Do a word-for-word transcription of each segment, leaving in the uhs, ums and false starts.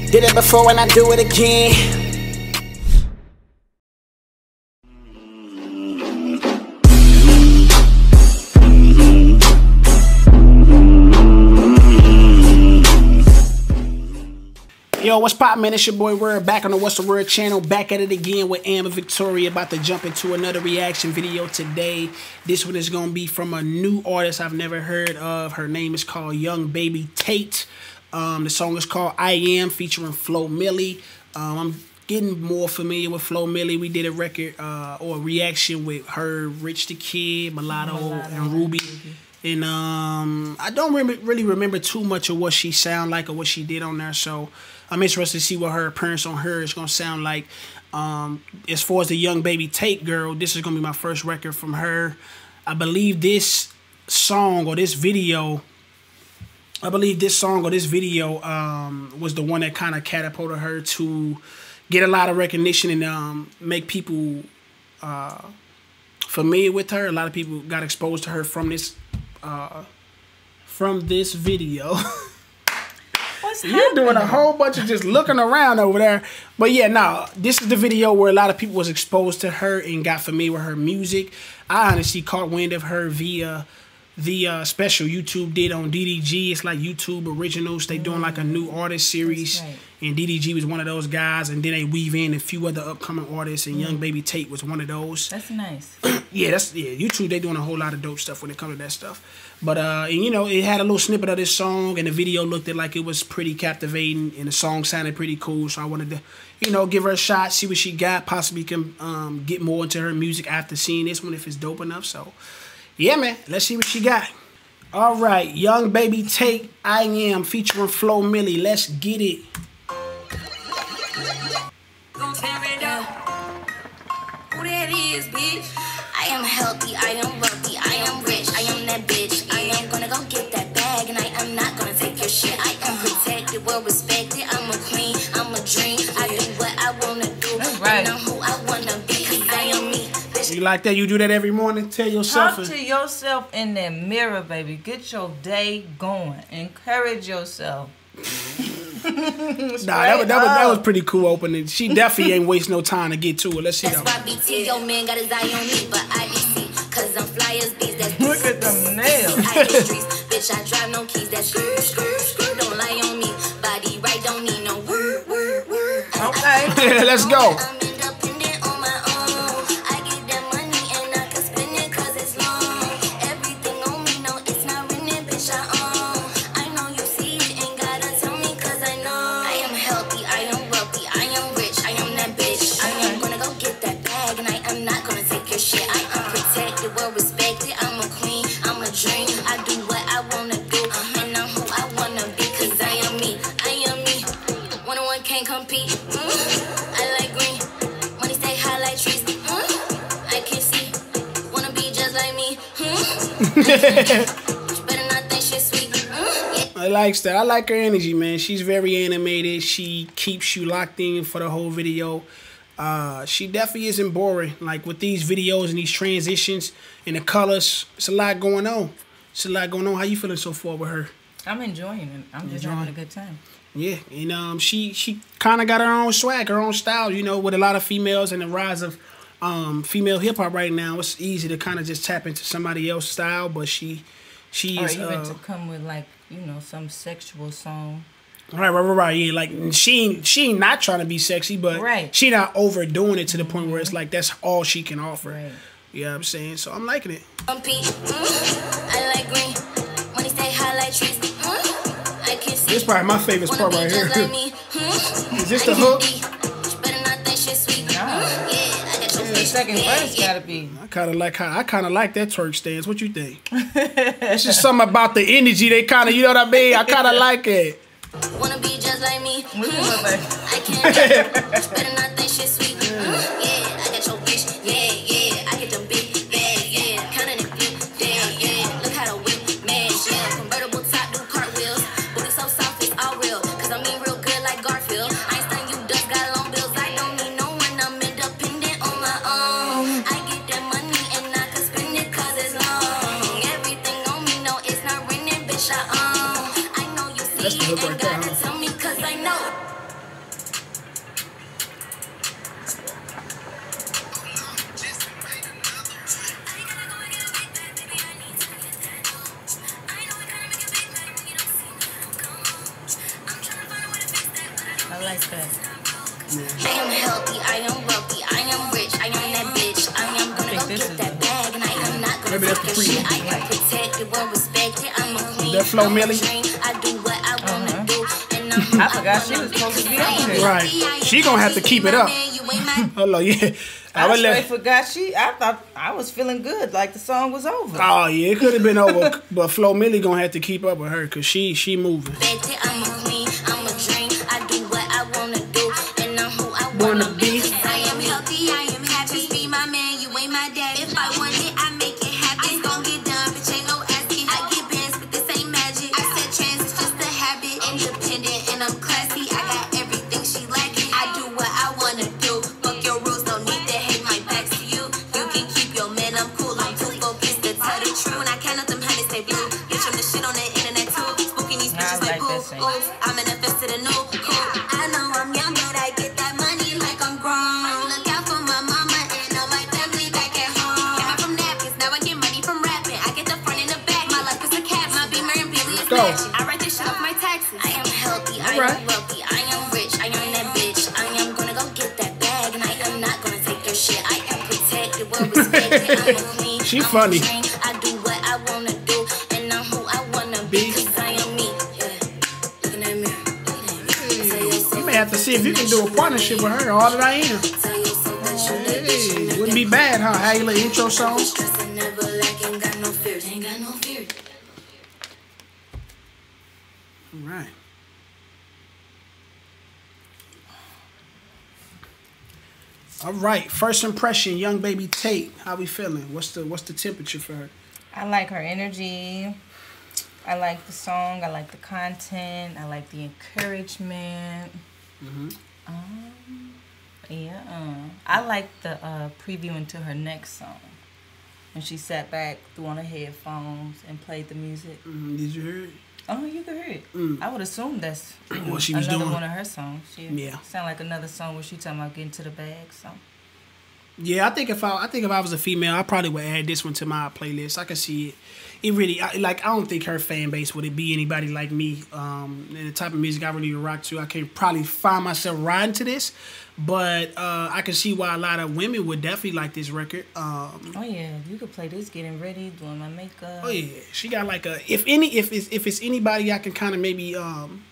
Did it before and I do it again. Yo, what's poppin', man? It's your boy Word back on the What's the Word channel, back at it again with Amber Victoria, about to jump into another reaction video today. This one is gonna be from a new artist I've never heard of. Her name is called Yung Baby Tate. Um, the song is called I Am, featuring Flo Milli. Um, I'm getting more familiar with Flo Milli. We did a record uh, or a reaction with her, Rich the Kid, Mulatto, Mulatto and Ruby. Ruby. And um, I don't re really remember too much of what she sound like or what she did on there, so I'm interested to see what her appearance on her is going to sound like. Um, as far as the Yung Baby Tate girl, this is going to be my first record from her. I believe this song or this video, I believe this song or this video um, was the one that kind of catapulted her to get a lot of recognition and um, make people uh, familiar with her. A lot of people got exposed to her from this uh, from this video. What's You're happening? doing a whole bunch of just looking around over there. But yeah, no, this is the video where a lot of people was exposed to her and got familiar with her music. I honestly caught wind of her via the uh, special YouTube did on D D G. It's like YouTube Originals. They doing like a new artist series. Right. And D D G was one of those guys. And then they weave in a few other upcoming artists. And mm. Yung Baby Tate was one of those. That's nice. yeah, that's yeah. YouTube, they doing a whole lot of dope stuff when it comes to that stuff. But, uh, and you know, it had a little snippet of this song. And the video looked like it was pretty captivating. And the song sounded pretty cool. So I wanted to, you know, give her a shot, see what she got. Possibly can um, get more into her music after seeing this one if it's dope enough. So yeah, man, let's see what she got. All right, Yung Baby Tate, I Am, featuring Flo Milli. Let's get it. Who that is, bitch? I am healthy, I am wealthy, I am rich, I am that bitch. I am gonna go get that bag, and I am not gonna take your shit. I am protected, well respected. I'm a queen, I'm a dream. I do what I wanna do, right. And I'm who I wanna be, cause I am me. You like that? You do that every morning? Tell yourself. Talk to yourself in that mirror, baby. Get your day going. Encourage yourself. Nah, that was, that, was, that was pretty cool opening. She definitely ain't waste no time to get to it. Let's see that. That's why B T, your man got his eye on me, but I D C, cause I'm fly as bees. That's look at them nails. I hit streets, bitch, I drive no keys. That's screw, screw, screw. Don't lie on me. Body right, don't need no word, word, word. Okay. Let's go. Compete. Mm. I like green. Money stay high like trees. Mm. I can see. Wanna be just like me. Mm. Better not think she's sweet. Mm. Yeah. I like that. I like her energy, man. She's very animated. She keeps you locked in for the whole video. Uh, she definitely isn't boring. Like with these videos and these transitions and the colors, it's a lot going on. It's a lot going on. How you feeling so far with her? I'm enjoying it. I'm just enjoying. having a good time. Yeah, and um, she she kind of got her own swag, her own style. You know, with a lot of females and the rise of um, female hip hop right now, it's easy to kind of just tap into somebody else's style. But she she or is even uh, to come with like you know some sexual song. Right, right, right, right. Yeah, like she she ain't not trying to be sexy, but right. she not overdoing it to the point where it's like that's all she can offer. Right. You know what I'm saying? So I'm liking it. Compete. Mm. I like green. Money stay high like trees. This is probably my favorite part right here. Like me, hmm? Is this the hook? Nah. Yeah, the second verse gotta be. I kind of like how I kind of like that twerk stance. What you think? It's just something about the energy. They kind of, you know what I mean? I kind of like it. Wanna be just like me? What you look like? I can't. Better not think she's sweet. Yeah, I got your bitch. Yeah, yeah, I get them big. Yeah, yeah, counting it flip. Yeah, yeah, look how the whip, man. Yeah, convertible top, do cartwheels. Booty so soft, it's all real. Cause I mean real good like Garfield. Einstein, you dust got long bills. I don't need no one. I'm independent on my own. I get that money and I can spend it cause it's long. Everything on me, no, it's not raining, bitch. I own. I know you see it and gotta tell me cause I know. I like that. I am healthy, I am wealthy, I am rich, I am that bitch. I am gonna go get that bag, and I am not gonna take your shit. I am protected, well respected. I'm a queen. That Flo Milli. I do what I wanna Uh-huh. do, and I'm who I I forgot she wanna was be. supposed to be on here. Right. She gonna have to keep it up. Hold on, yeah. I, I would straight let. forgot she. I thought I was feeling good, like the song was over. Oh yeah, it could have been over, but Flo Milli gonna have to keep up with her because she she moving. I'm a queen, I'm a dream. I do what I wanna do, and I'm who I Wanna wanna be. be. I am healthy, I am happy. Just be my man, you ain't my dad. If I want it, I make it happen. It's gon' get done, bitch, ain't no asking. I get bands, but this ain't magic. I said trans is just a habit. Independent and I'm classy. I got everything she lacking. I do what I wanna do. Fuck your rules, don't need to hate my back to you. You can keep your man, I'm cool. I'm too focused to tell the truth. When I count up them honey, stay blue. Bitch, I'm the shit on the internet too. Spooking these bitches like boo. I manifested a new cool. I know I'm young, but I get that money like I'm grown. Look out for my mama and all my family back at home. Came out from napkins, now I get money from rapping. I get the front and the back. My life is a cap. My Beamer and Billy is Go. matching. I write this shit off my taxes. I am healthy, I Alright. am wealthy, I am rich, I am that bitch. I am gonna go get that bag, and I am not gonna take your shit. I am protected, well respected. I'm a queen. She I'm a funny. dream. I do what I wanna do, and I'm who I wanna be. Cause I am me. Yeah. Look in that mirror. Look in that mirror. Tell yourself You may have to see if you can do a partnership with her. All that I am. Tell yourself that you the bitch. Hey, wouldn't be bad, huh? How you little intro song? Stress and never lack, ain't got no fear. Ain't got no fear. All right. All right. First impression, Young Baby Tate. How we feeling? What's the what's the temperature for her? I like her energy. I like the song. I like the content. I like the encouragement. Mm-hmm. Um, yeah. Uh, I like the uh, preview into her next song. When she sat back, threw on her headphones, and played the music. Mm, did you hear it? Oh, you can hear it. Mm. I would assume that's you know, What she was another doing. one of her songs. She Yeah. sound like another song where she talking about getting to the bag. So Yeah, I think if I I think if I was a female, I probably would add this one to my playlist. I can see it. It really I, like I don't think her fan base would it be anybody like me. Um, and the type of music I really rock to, I can probably find myself riding to this. But uh, I can see why a lot of women would definitely like this record. Um, oh yeah, you could play this getting ready, doing my makeup. oh yeah, she got like a if any if it's if it's anybody I can kind of maybe um,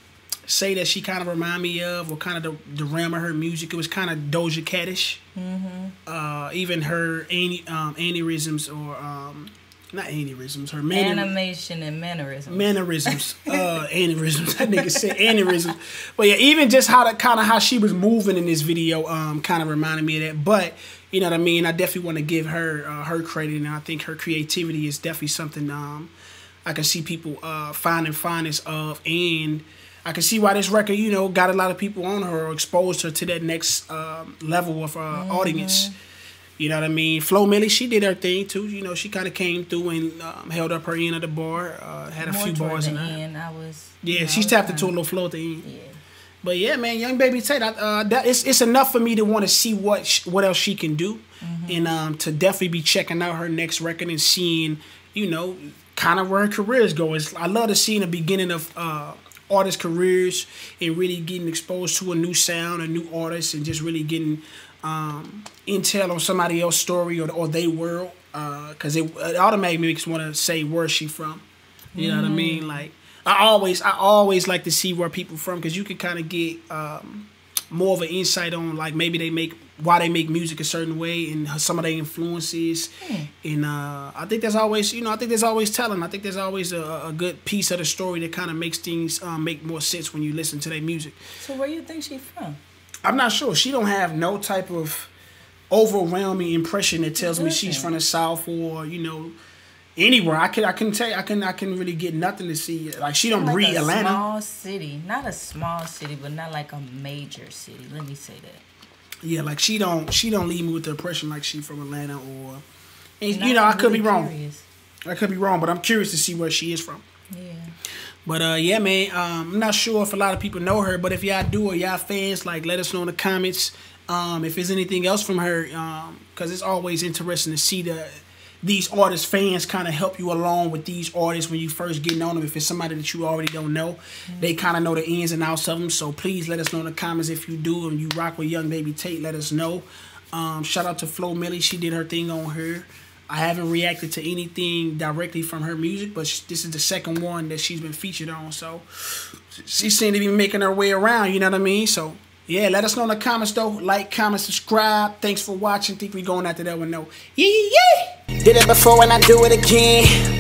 say that she kind of remind me of or kind of the, the realm of her music. It was kind of Doja Cat-ish. Mm-hmm. Uh, even her any um, aneurysms or um, not aneurysms, her manner, Animation and mannerisms. mannerisms, uh, aneurysms. That nigga said aneurysms. But yeah, even just how the kind of how she was moving in this video, um, kind of reminded me of that. But you know what I mean. I definitely want to give her uh, her credit, and I think her creativity is definitely something um, I can see people uh, finding fondness of, and I can see why this record, you know, got a lot of people on her or exposed her to that next um, level of uh, mm-hmm. audience. You know what I mean? Flo Milli, she did her thing too. You know, she kind of came through and um, held up her end of the bar. Uh, had a More few bars in the her. end, I was. Yeah, you know, she's tapped into a little flow at the end. Yeah. But yeah, man, Young Baby Tate, uh, that it's it's enough for me to want to see what sh what else she can do, mm-hmm. and um, to definitely be checking out her next record and seeing, you know, kind of where her career is going. I love to see in the beginning of uh, artists' careers and really getting exposed to a new sound, a new artist, and just really getting um, intel on somebody else's story or or they world, because uh, it, it automatically makes me want to say where's she from. You know mm. what I mean? Like I always I always like to see where people from, because you can kind of get um, more of an insight on like maybe they make why they make music a certain way and some of their influences. Mm. And uh, I think there's always you know I think there's always telling. I think there's always a, a good piece of the story that kind of makes things um, make more sense when you listen to their music. So where you think she's from? I'm not sure. She don't have no type of overwhelming impression that tells me she's from the South or you know anywhere. I can I can tell you, I can I can really get nothing to see. Like she don't like breed a Atlanta. Small city, not a small city, but not like a major city. Let me say that. Yeah, like she don't she don't leave me with the impression like she from Atlanta or. And, Not you know, I could really be wrong. curious. I could be wrong, but I'm curious to see where she is from. Yeah. But uh, yeah, man, um, I'm not sure if a lot of people know her, but if y'all do or y'all fans, like, let us know in the comments um, if there's anything else from her, because um, it's always interesting to see the these artist fans kind of help you along with these artists when you first getting on them. If it's somebody that you already don't know, mm-hmm. they kind of know the ins and outs of them. So please let us know in the comments if you do and you rock with Yung Baby Tate. Let us know. Um, shout out to Flo Milli. She did her thing on her. I haven't reacted to anything directly from her music, but this is the second one that she's been featured on. So she seemed to be making her way around, you know what I mean? So, yeah, let us know in the comments, though. Like, comment, subscribe. Thanks for watching. Think we going after that one, no. Yeah, yeah, yeah. Did it before and I do it again.